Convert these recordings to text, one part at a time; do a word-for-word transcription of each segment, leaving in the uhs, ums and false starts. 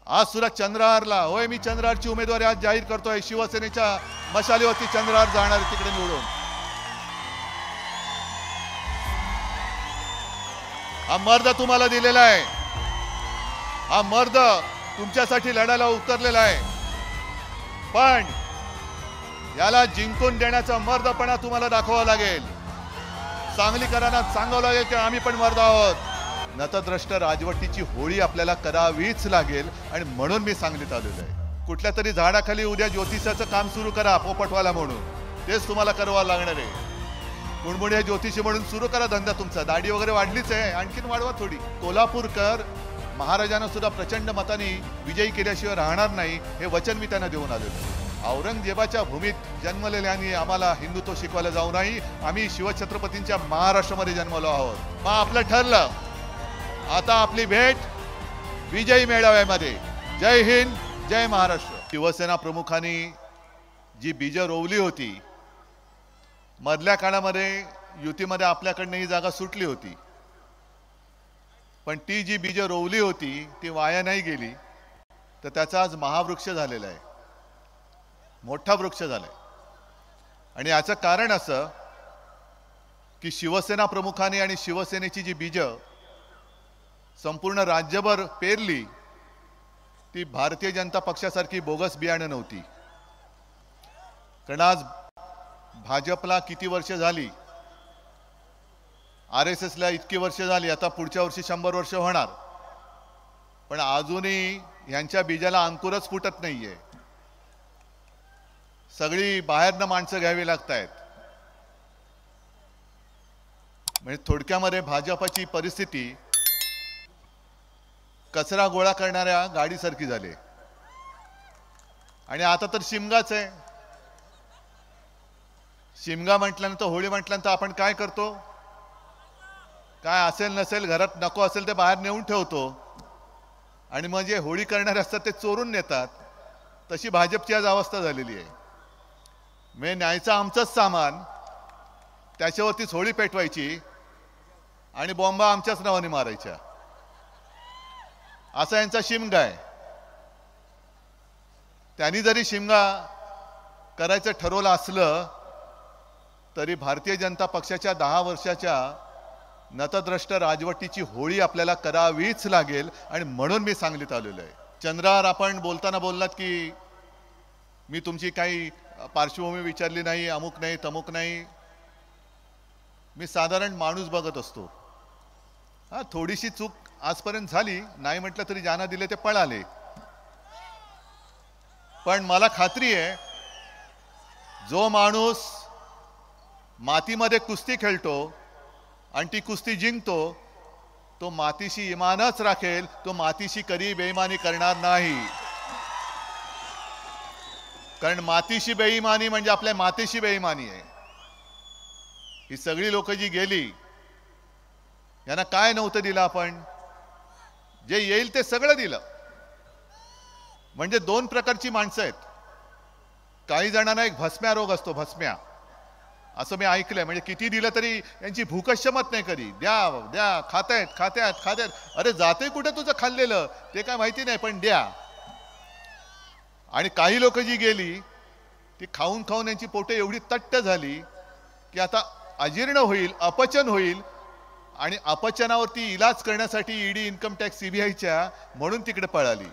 आज सुद्धा चंद्रहारला, होय मी चंद्रहारची उमेदवारी आज जाहीर करतोय, शिवसेनेच्या मशालीवरती चंद्रहार जाणार तिकडे निवडून। हा मर्द तुम्हाला दिलेला आहे, हा मर्द तुमच्यासाठी लढायला उतरलेला आहे, पण याला जिंकून देण्याचा मर्दपणा तुम्हाला दाखवावा लागेल। सांगलीकरांना सांगावं लागेल की आम्ही पण मर्द आहोत। नतद्रष्ट राजवटीची होळी आपल्याला करावीच लागेल आणि म्हणून मी सांगलीत आलेलो आहे। कुठल्या तरी झाडाखाली उद्या ज्योतिषाचं काम सुरू करा पोपटवाला म्हणून, तेच तुम्हाला करावं लागणार आहे। कुणबुणे ज्योतिषी म्हणून सुरू करा धंदा तुमचा, दाढी वगैरे वाढलीच आहे, आणखीन वाढवा थोडी। कोल्हापूरकर महाराजांना सुद्धा प्रचंड मताने विजयी केल्याशिवाय राहणार नाही, हे वचन मी त्यांना देऊन आलेलो आहे। औरंगजेबाच्या भूमीत जन्मलेल्यांनी आम्हाला हिंदुत्व शिकवायला जाऊ नाही, आम्ही शिवछत्रपतींच्या महाराष्ट्रामध्ये जन्मलो आहोत। मग आपलं ठरलं, आता आपली भेट विजयी मेळाव्यामध्ये। जय हिंद, जय महाराष्ट्र। शिवसेना प्रमुखांनी जी बीज रोवली होती, मधल्या काळामध्ये युतीमध्ये आपल्याकडनं ही जागा सुटली होती, पण ती जी बीज रोवली होती ती वाया नाही गेली, तर त्याचा आज महावृक्ष झालेला आहे, मोठा वृक्ष झालाय। आणि याचं कारण असं की शिवसेना प्रमुखांनी आणि शिवसेनेची जी बीज संपूर्ण राज्यभर पेरली, ती भारतीय जनता पक्षासारखी बोगस बियाणं नव्हती। कारण आज भाजपला किती वर्ष झाली, आर एस एसला इतकी वर्ष झाली, आता पुढच्या वर्षी शंभर वर्ष होणार, पण अजूनही यांच्या बीजाला अंकुरच फुटत नाहीये। सगळी बाहेरनं माणसं घ्यावी लागतायत। म्हणजे थोडक्यामध्ये भाजपची परिस्थिती कचरा गोळा करणाऱ्या गाडीसारखी झाली। आणि आता तर शिमगाच आहे। शिमगा म्हटल्यानंतर, होळी म्हटल्यानंतर आपण काय करतो, काय असेल नसेल घरात नको असेल ते बाहेर नेऊन ठेवतो, आणि मग जे होळी करणारे असतात ते चोरून नेतात। तशी भाजपची आज अवस्था झालेली आहे। म्हणजे न्यायचं आमचंच सामान, त्याच्यावरतीच होळी पेटवायची आणि बॉम्बा आमच्याच नावाने मारायच्या, असा यांचा शिमगा आहे। त्यांनी जरी शिमगा करायचं ठरवलं असलं तरी भारतीय जनता पक्षाच्या दहा वर्षाच्या नतद्रष्ट राजवटीची होळी आपल्याला करावीच लागेल, आणि म्हणून मी सांगलीत आलेलो आहे। चंद्रहार, आपण बोलताना बोललात की मी तुमची काही पार्श्वभूमी विचारली नाही, अमुक नाही तमुक नाही। मी साधारण माणूस बघत असतो। हा, थोडीशी चूक आजपर्यंत झाली, नाही म्हटलं तरी ज्यांना दिले ते पळाले, पण मला खात्री आहे जो माणूस मातीमध्ये कुस्ती खेळतो आणि ती कुस्ती जिंकतो, तो मातीशी इमानच राखेल, तो मातीशी कधी बेईमानी करणार नाही। कारण मातीशी बेईमानी म्हणजे आपल्या मातेशी बेईमानी आहे। ही सगळी लोक जी गेली, यांना काय नव्हतं दिलं आपण, जे येईल ते सगळं दिलं। म्हणजे दोन प्रकारची माणसं आहेत। काही जणांना एक भस्म्या रोग असतो, भस्म्या, असं मी ऐकलंय। म्हणजे किती दिलं तरी यांची भूकच शमत नाही, कधी द्या द्या, खातायत खात्यात खात्यात, अरे जाते कुठे तुझं खाल्लेलं ते काय माहिती नाही, पण द्या। आणि काही लोक जी गेली ती खाऊन खाऊन यांची पोटे एवढी तट्ट झाली की आता अजीर्ण होईल, अपचन होईल, आणि अपचनावरती इलाज करण्यासाठी ईडी, इन्कम टॅक्स, सीबीआयच्या म्हणून तिकडे पळाली।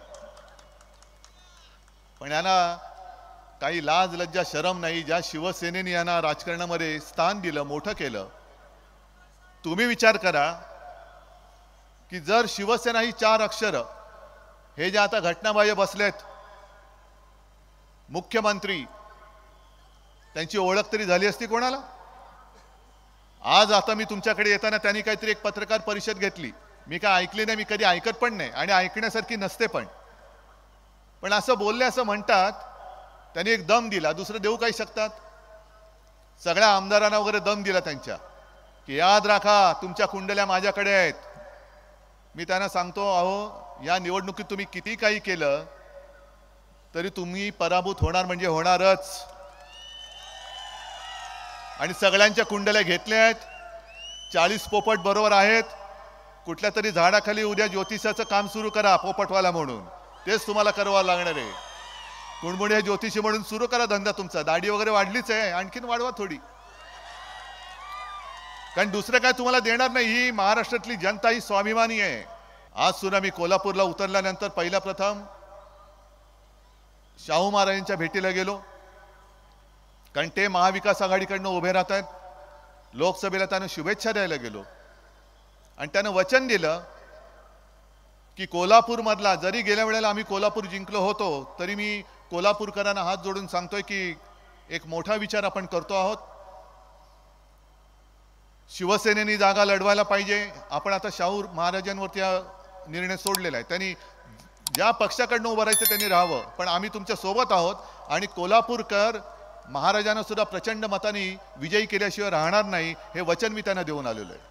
पण यांना काही लाज लज्जा शरम नाही। ज्या शिवसेनेने यांना राजकारणामध्ये स्थान दिलं, मोठं केलं, तुम्ही विचार करा की जर शिवसेना ही चार अक्षर, हे जे आता घटनाबाह्य बसलेत मुख्यमंत्री, त्यांची ओळख तरी झाली असती कोणाला? आज आता मी तुमच्याकडे येताना त्यांनी काहीतरी एक पत्रकार परिषद घेतली, मी काय ऐकली नाही, मी कधी ऐकत पण नाही आणि ऐकण्यासारखी नसते, पण पण असं बोलले असं म्हणतात, त्यांनी एक दम दिला, दुसरं देऊ काही शकतात? सगळ्या आमदारांना वगैरे दम दिला त्यांच्या, की याद राखा तुमच्या कुंडल्या माझ्याकडे आहेत। मी त्यांना सांगतो, अहो या निवडणुकीत तुम्ही किती काही केलं तरी तुम्ही पराभूत होणार म्हणजे होणारच। आणि सगळ्यांच्या कुंडल्या घेतल्या आहेत, चाळीस पोपट बरोबर आहेत, कुठल्या तरी झाडाखाली उद्या ज्योतिषाचं काम सुरू करा पोपटवाला म्हणून, तेच तुम्हाला करावं लागणार आहे. कुणमुणे ज्योतिषी म्हणून सुरू करा धंदा तुमचा. दाढी वगैरे वाढलीच आहे, आणखीन वाढवा थोडी. कारण दुसरं काय तुम्हाला देणार नाही. ही महाराष्ट्रातली जनता ही स्वाभिमानी आहे. आज सुद्धा मी कोल्हापूरला उतरल्यानंतर पहिला प्रथम शाहू महाराजांच्या भेटीला गेलो. कारण ते महाविकास आघाडीकडनं उभे राहत आहेत. लोकसभेला त्यानं शुभेच्छा द्यायला गेलो आणि त्यानं वचन दिलं की कोल्हापूरमधला, जरी गेल्या वेळेला आम्ही कोल्हापूर जिंकलो होतो तरी मी कोल्हापूरकरांना हात जोडून सांगतोय की एक मोठा विचार आपण करतो आहोत. शिवसेनेने जागा लढवायला पाहिजे. आपण आता शाहू महाराजांवरती हा निर्णय सोडलेला आहे. त्यांनी ज्या पक्षाकडनं उभं राहायचं त्यांनी राहावं, पण आम्ही तुमच्या सोबत आहोत आणि कोल्हापूरकर महाराजांना सुद्धा प्रचंड मताने विजयी केल्याशिवाय राहणार नाही, हे वचन मी त्यांना देऊन आलेलो आहे.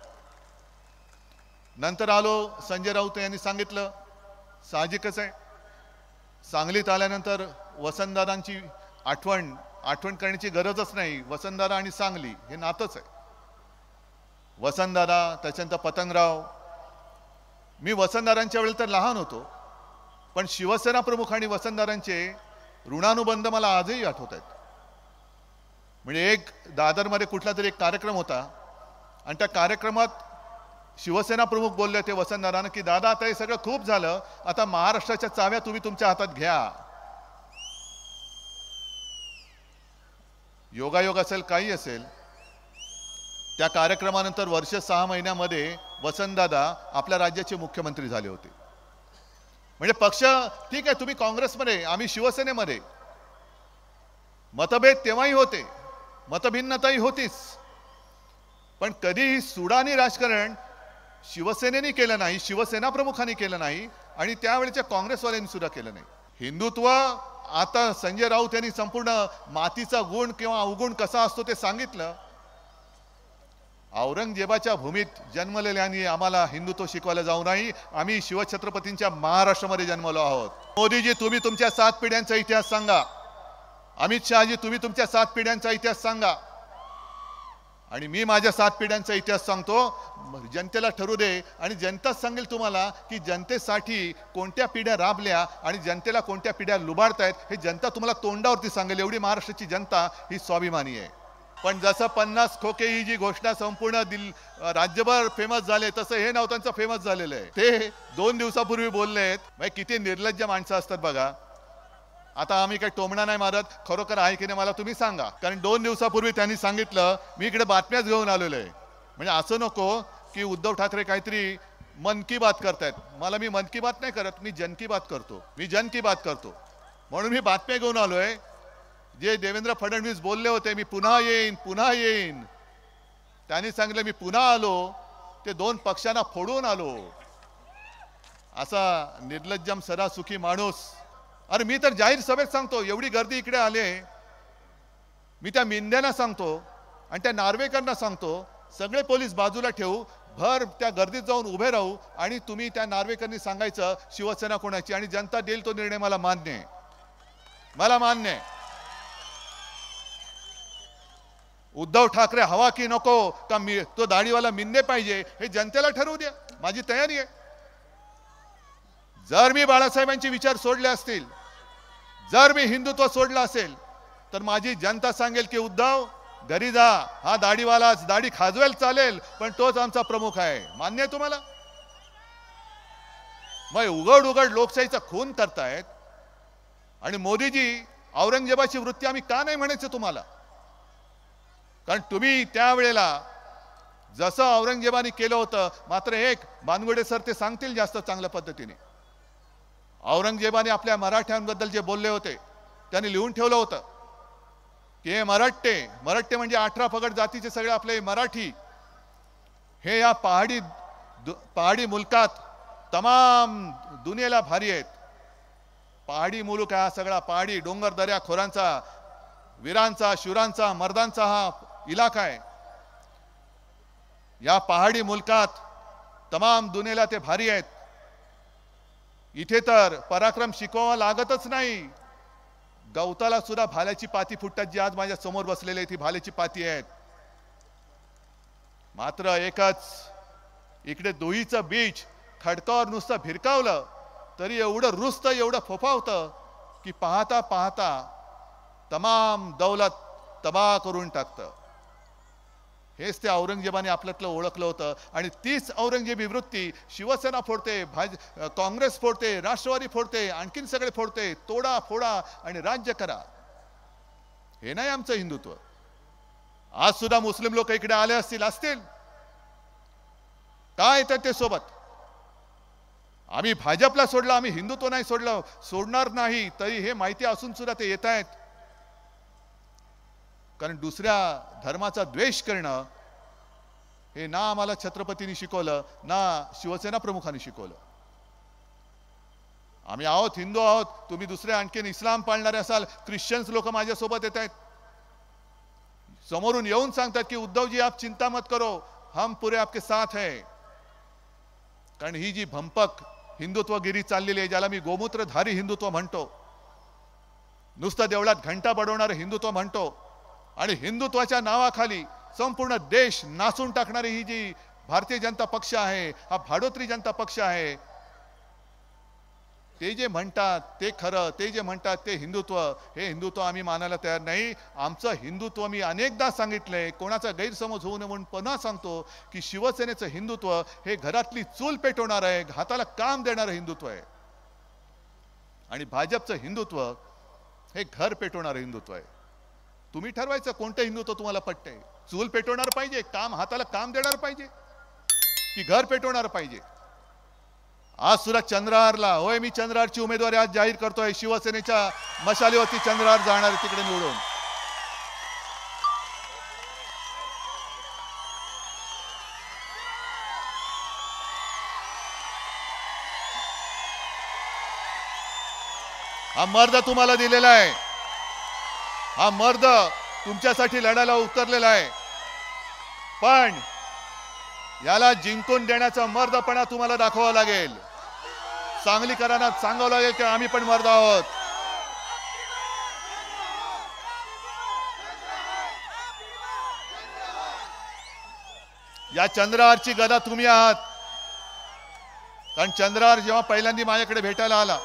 नंतर आलो, संजय राऊत यांनी सांगितलं, साहजिकच आहे. सांगलीत आल्यानंतर वसंतदादांची आठवण आठवण करण्याची गरजच नाही. वसंतदादा आणि सांगली हे नातंच आहे. वसंतदादा, त्याच्यानंतर पतंगराव. मी वसंतदादांच्या वेळेला तर लहान होतो, पण शिवसेना प्रमुख आणि वसंतदादांचे ऋणानुबंध मला आजही आठवत आहेत. म्हणजे एक दादरमध्ये कुठला तरी एक कार्यक्रम होता आणि त्या कार्यक्रमात शिवसेना प्रमुख बोलले होते वसंतदादांना की दादा आता हे सगळं खूप झालं, आता महाराष्ट्राच्या चाव्या तुम्ही तुमच्या हातात घ्या. योगायोग असेल काही असेल, त्या कार्यक्रमानंतर वर्ष सहा महिन्यामध्ये वसंतदादा आपल्या राज्याचे मुख्यमंत्री झाले होते. म्हणजे पक्ष ठीक आहे, तुम्ही काँग्रेसमध्ये, आम्ही शिवसेनेमध्ये. मतभेद तेव्हाही होते, मतभिन्नताही होतीच, पण कधीही सुडानी राजकारण शिवसेनेने केलं नाही, शिवसेना प्रमुखांनी केलं नाही आणि त्यावेळेच्या काँग्रेसवाल्यांनी सुद्धा केलं नाही. हिंदुत्व, आता संजय राऊत यांनी संपूर्ण मातीचा गुण किंवा अवगुण कसा असतो ते सांगितलं. औरंगजेबाच्या भूमीत जन्मलेल्यांनी आम्हाला हिंदुत्व शिकवायला जाऊ नाही. आम्ही शिवछत्रपतींच्या महाराष्ट्रामध्ये जन्मलो आहोत. मोदीजी, तुम्ही तुमच्या सात पिढ्यांचा इतिहास सांगा. अमित शहाजी, तुम्ही तुमच्या सात पिढ्यांचा इतिहास सांगा आणि मी माझ्या सात पिढ्यांचा इतिहास सांगतो. जनतेला ठरू दे आणि जनताच सांगेल तुम्हाला की जनतेसाठी कोणत्या पिढ्या राबल्या आणि जनतेला कोणत्या पिढ्या लुबाडतायत, हे जनता तुम्हाला तोंडावरती सांगेल. एवढी महाराष्ट्राची जनता ही स्वाभिमानी आहे. पण जसं पन्नास खोके ही जी घोषणा संपूर्ण दिल राज्यभर फेमस झाले, तसं हे नाव त्यांचं फेमस झालेलं आहे. ते दोन दिवसापूर्वी बोललेत. म्हणजे किती निर्लज्ज माणसं असतात बघा. आता आम्ही काही टोमणा नाही मारत, खरोखर आहे की नाही मला तुम्ही सांगा. कारण दोन दिवसापूर्वी त्यांनी सांगितलं, मी इकडे बातम्याच घेऊन आलेलो आहे. म्हणजे असं नको की उद्धव ठाकरे काहीतरी मन की बात करतायत. मला, मी मन की बात नाही करत, मी जन की बात करतो. मी जन की बात करतो म्हणून मी बातम्या घेऊन आलोय. जे देवेंद्र फडणवीस बोलले होते, मी पुन्हा येईन पुन्हा येईन, त्यांनी सांगितलं मी पुन्हा आलो, ते दोन पक्षांना फोडून आलो. असा निर्लज्जम सरासुखी माणूस. अरे मी तर जाहीर सभेत सांगतो, एवढी गर्दी इकडे आले, मी त्या मिंद्यांना सांगतो आणि त्या नार्वेकरांना सांगतो, सगळे पोलीस बाजूला ठेवू, भर त्या गर्दीत जाऊन उभे राहू आणि तुम्ही त्या नार्वेकरांनी सांगायचं शिवसेना कोणाची, आणि जनता देईल तो निर्णय. मला मान्य आहे, मला मान्य आहे. उद्धव ठाकरे हवा की नको, का मी तो दाढीवाला मिंदे पाहिजे, हे जनतेला ठरवू द्या. माझी तयारी आहे. जर मी बाळासाहेबांचे विचार सोडले असतील, जर मी हिंदुत्व सोडलं असेल, तर माझी जनता सांगेल की उद्धव घरी जा, हा दाढीवालाच, दाढी खाजवेल चालेल, पण तोच आमचा प्रमुख आहे. मान्य आहे तुम्हाला? मग उघड उघड लोकशाहीचा खून करतायत आणि मोदीजी औरंगजेबाची वृत्ती आम्ही का नाही म्हणायचं तुम्हाला? कारण तुम्ही त्यावेळेला जसं औरंगजेबाने केलं होतं, मात्र एक बानगुडे सर ते सांगतील जास्त चांगल्या पद्धतीने. औरंगजेबाने आपल्या मराठ्यांबद्दल जे बोलले होते, त्यांनी लिहून ठेवलं होतं की हे मराठे, मराठे म्हणजे अठरा पगड जातीचे सगळे आपले मराठी, हे या पहाडी पहाडी मुलकात तमाम दुनियेला भारी आहेत. पहाडी मुलूक हा सगळा पहाडी डोंगर दऱ्या खोरांचा, वीरांचा, शूरांचा, मर्दांचा हा इलाका आहे. या पहाडी मुलकात तमाम दुनियेला ते भारी आहेत. इथे तर पराक्रम शिकवावा लागतच नाही. गवताला सुद्धा भाल्याची पाती फुटतात, जी आज माझ्या समोर बसलेली ती भाल्याची पाती आहेत. मात्र एकच, इकडे दोहीचं बीच खडकावर नुसतं भिरकावलं तरी एवढं रुसतं, एवढं फोफावतं की पाहता पाहता तमाम दौलत तबाह करून टाकतं. हेच ते औरंगजेबाने आपल्यातलं ओळखलं होतं. आणि तीच औरंगजेबी वृत्ती शिवसेना फोडते, भाज काँग्रेस फोडते, राष्ट्रवादी फोडते, आणखीन सगळे फोडते. तोडा फोडा आणि राज्य करा, हे नाही आमचं हिंदुत्व. आज सुद्धा मुस्लिम लोक इकडे आले असतील असतील काय येतात ते सोबत. आम्ही भाजपला सोडलं, आम्ही हिंदुत्व नाही सोडलं, सोडणार नाही, तरी हे माहिती असून सुद्धा ते येत आहेत. कारण दुसऱ्या धर्माचा द्वेष करणं हे ना आम्हाला छत्रपतींनी शिकवलं, ना शिवसेना प्रमुखांनी शिकवलं. आम्ही आहोत, हिंदू आहोत. तुम्ही दुसरे आणखीन इस्लाम पाळणारे असाल, ख्रिश्चन्स लोक माझ्या सोबत येत आहेत, समोरून येऊन सांगतात की उद्धवजी आप चिंता मत करो, हम पूरे आपके साथ है. कारण ही जी भंपक हिंदुत्वगिरी चाललेली आहे, ज्याला मी गोमूत्रधारी हिंदुत्व म्हणतो, नुसतं देवळात घंटा बडवणारे हिंदुत्व म्हणतो, आणि हिंदुत्वाच्या नावाखाली संपूर्ण देश नासून टाकणारी ही जी भारतीय जनता पक्ष आहे, हा भाडोत्री जनता पक्ष आहे, ते जे म्हणतात ते खरं, ते जे म्हणतात ते हिंदुत्व, हे हिंदुत्व आम्ही मानायला तयार नाही. आमचं हिंदुत्व मी अनेकदा सांगितलंय, कोणाचा गैरसमज होऊ नये म्हणून पुन्हा सांगतो की शिवसेनेचं हिंदुत्व हे घरातली चूल पेटवणार आहे, हाताला काम देणारं हिंदुत्व आहे. आणि भाजपचं हिंदुत्व हे घर पेटवणारं हिंदुत्व आहे. तुम्ही ठरवायचं कोणतं हिंदुत्व तुम्हाला पटतंय. चूल पेटवणार पाहिजे, काम हाताला काम देणार पाहिजे, की घर पेटवणार पाहिजे. आज सुद्धा चंद्रहारला, होय मी चंद्रहारची उमेदवारी आज जाहीर करतोय. शिवसेनेच्या मशालीवरती चंद्रहार जाणार तिकडे निवडून. हा मर्द तुम्हाला दिलेला आहे, हा मर्द तुमच्यासाठी लढायला उतरलेला आहे. पण याला जिंकून देण्याचा मर्दपणा तुम्हाला दाखवावा लागेल. सांगलीकरांना सांगावं लागेल की आम्ही पण मर्द आहोत. या चंद्रहारची गदा तुम्ही आहात. कारण चंद्रहार जेव्हा पहिल्यांदा माझ्याकडे भेटायला आला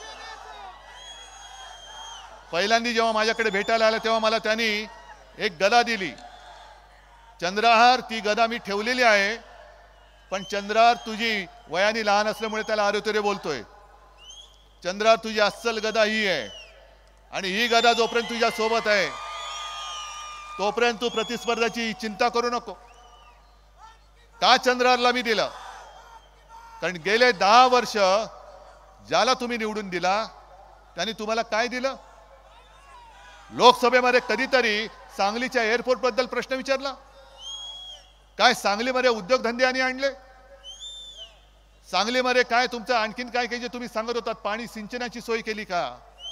पहिल्यांदा जेव्हा माझ्याकडे भेटायला आला तेव्हा मला त्यांनी एक गदा दिली. चंद्रहार ती गदा मी ठेवलेली आहे, पण चंद्रहार तुझी वयाने लहान असल्यामुळे त्याला आरोतरे बोलतोय. चंद्रहार तुझी अस्सल गदा ही आहे, आणि ही गदा जोपर्यंत तुझ्या सोबत आहे तोपर्यंत तू प्रतिस्पर्धाची चिंता करू नको. का चंद्रहारला मी दिलं? कारण गेले दहा वर्ष ज्याला तुम्ही निवडून दिला त्यांनी तुम्हाला काय दिलं? लोकसभेमध्ये कधीतरी सांगलीच्या एअरपोर्ट बद्दल प्रश्न विचारला? काय सांगलीमध्ये उद्योगधंदे आणि आणले? सांगलीमध्ये काय तुमचं आणखीन काय काय जे तुम्ही सांगत होतात, पाणी सिंचनाची सोय केली का?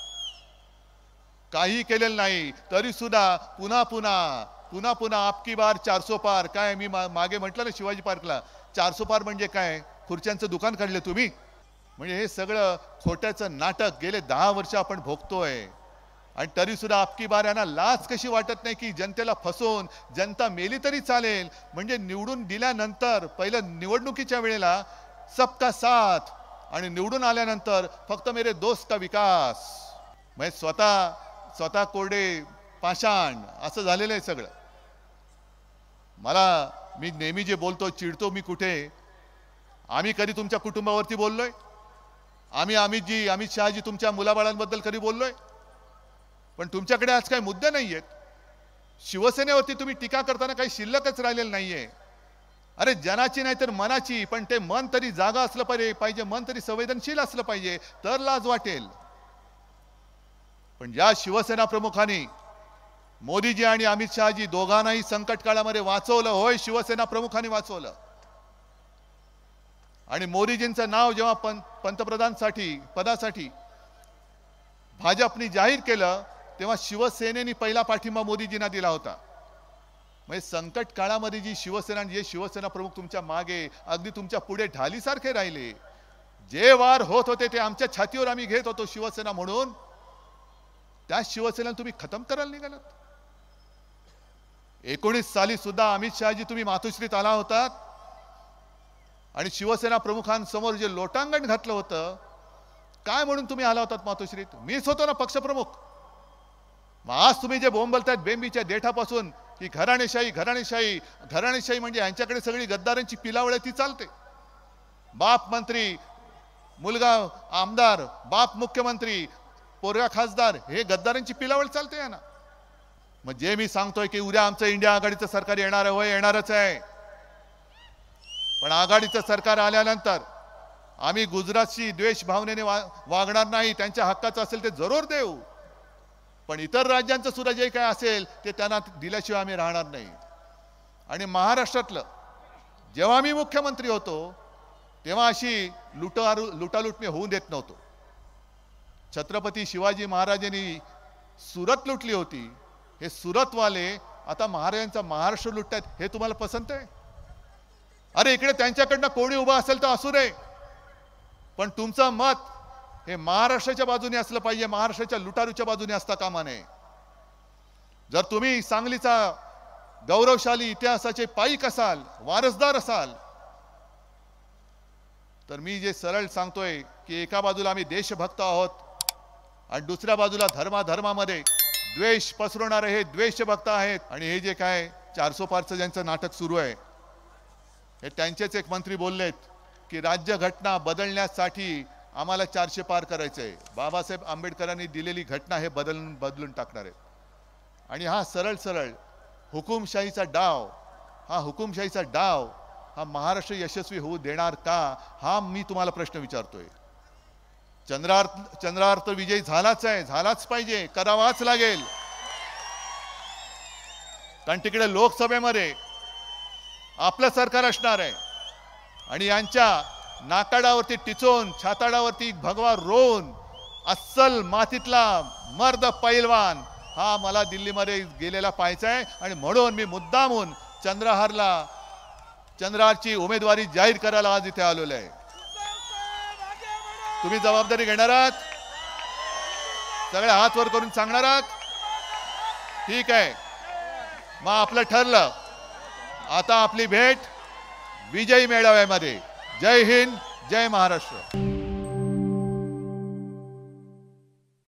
काही केलेलं नाही. तरी सुद्धा पुन्हा पुन्हा पुन्हा पुन्हा आपकी बार चारसो पार. काय मी मागे म्हटलं ना शिवाजी पार्कला, चारसो पार म्हणजे काय? खुर्च्यांचं दुकान काढले तुम्ही? म्हणजे हे सगळं खोट्याचं नाटक गेले दहा वर्ष आपण भोगतोय. आणि तरी सुद्धा आपकी बार यांना लाज कशी वाटत नाही की जनतेला फसवून जनता मेली तरी चालेल, म्हणजे निवडून दिल्यानंतर पहिलं निवडणुकीच्या वेळेला सबका साथ, आणि निवडून आल्यानंतर फक्त मेरे दोस्त का विकास. म्हणजे स्वतः स्वतः कोरडे पाषाण असं झालेलं आहे सगळं. मला मी नेहमी जे बोलतो, चिडतो मी कुठे, आम्ही कधी तुमच्या कुटुंबावरती बोललोय? आम्ही अमितजी अमित शहाजी तुमच्या मुलाबाळांबद्दल कधी बोललोय? पण तुमच्याकडे आज काही मुद्दे नाहीयेत. शिवसेनेवरती तुम्ही टीका करताना काही शिल्लकच राहिलेलं नाहीये. अरे जनाची नाही तर मनाची, पण ते मन तरी जागा असलं पाहिजे, मन तरी संवेदनशील असलं पाहिजे, तर लाज वाटेल. पण ज्या शिवसेना प्रमुखांनी मोदीजी आणि अमित शहाजी दोघांनाही संकट काळामध्ये वाचवलं, होय शिवसेना प्रमुखांनी वाचवलं. आणि मोदीजींचं नाव जेव्हा पंतप्रधानसाठी पदासाठी भाजपने जाहीर केलं तेव्हा शिवसेनेने पहिला पाठिंबा मोदीजींना दिला होता. म्हणजे संकट काळामध्ये जी शिवसेना, जे शिवसेना प्रमुख तुमच्या मागे अगदी तुमच्या पुढे ढालीसारखे राहिले, जे वार होत होते ते आमच्या छातीवर आम्ही घेत होतो शिवसेना म्हणून, त्या शिवसेनेला तुम्ही खतम करायला निघालात. एकोणीस साली सुद्धा अमित शहाजी तुम्ही मातोश्रीत आला होतात आणि शिवसेना प्रमुखांसमोर जे लोटांगण घातलं होतं काय म्हणून तुम्ही आला होतात मातोश्रीत? मीच होतो ना पक्षप्रमुख. मग आज तुम्ही जे बोंबलतायत बेंबीच्या देठापासून की घराणेशाही घराणेशाही घराणेशाही म्हणजे यांच्याकडे सगळी गद्दारांची पिलावळ ती चालते. बाप मंत्री, मुलगा आमदार, बाप मुख्यमंत्री, पोरगा खासदार, हे गद्दारांची पिलावळ चालते आहे ना. मग जे मी सांगतोय की उद्या आमचं इंडिया आघाडीचं सरकार येणार आहे, होय येणारच आहे. पण आघाडीचं सरकार आल्यानंतर आम्ही गुजरातशी द्वेष भावनेने वा वागणार नाही. त्यांच्या हक्काचं असेल ते जरूर देऊ, पण इतर राज्यांचं सुद्धा जे काय असेल ते त्यांना दिल्याशिवाय आम्ही राहणार नाही. आणि महाराष्ट्रातलं जेव्हा मी मुख्यमंत्री होतो तेव्हा अशी लुटा लुटालूट मी होऊ देत नव्हतो. छत्रपती शिवाजी महाराजांनी सुरत लुटली होती, हे सुरतवाले आता महाराजांचा महाराष्ट्र लुटतात. हे तुम्हाला पसंत आहे? अरे इकडे त्यांच्याकडनं कोणी उभा असेल तर असू दे, पण तुमचं मत हे महाराष्ट्राच्या बाजूने असलं पाहिजे, महाराष्ट्राच्या लुटारूच्या बाजूने असता कामा नये. जर तुम्ही सांगलीचा गौरवशाली इतिहासाचे पाईक असाल, वारसदार असाल, तर मी जे सरळ सांगतोय की एका बाजूला आम्ही देशभक्त आहोत आणि दुसऱ्या बाजूला धर्माधर्मामध्ये द्वेष पसरवणारे हे द्वेषभक्त आहेत. आणि हे जे काय चारसो पारचं ज्यांचं नाटक सुरू आहे, हे त्यांचेच एक मंत्री बोललेत की राज्यघटना बदलण्यासाठी आम्हाला चारशे पार करायचंय. बाबासाहेब आंबेडकरांनी दिलेली घटना हे बदलून बदलून टाकणार आहेत. आणि हा सरळ सरळ हुकुमशाहीचा डाव, हा हुकुमशाहीचा डाव हा महाराष्ट्र यशस्वी होऊ देणार का, हा मी तुम्हाला प्रश्न विचारतोय. चंद्रार चंद्रार तर विजय झालाच आहे, झालाच पाहिजे, करावाच लागेल. कारण तिकडे लोकसभेमध्ये आपलं सरकार असणार आहे आणि यांच्या नाकाडावरती टिचून छाताडावरती भगवा रोवून अस्सल मातीतला मर्द पैलवान हा मला दिल्लीमध्ये गेलेला पाहायचा आहे. आणि म्हणून मी मुद्दामून चंद्रहारला चंद्रहारची उमेदवारी जाहीर करायला आज इथे आलेलो आहे. तुम्ही जबाबदारी घेणार आहात? सगळे हात वर करून सांगणार आहात? ठीक आहे, मग आपलं ठरलं. आता आपली भेट विजयी मेळाव्यामध्ये. जय हिंद, जय महाराष्ट्र.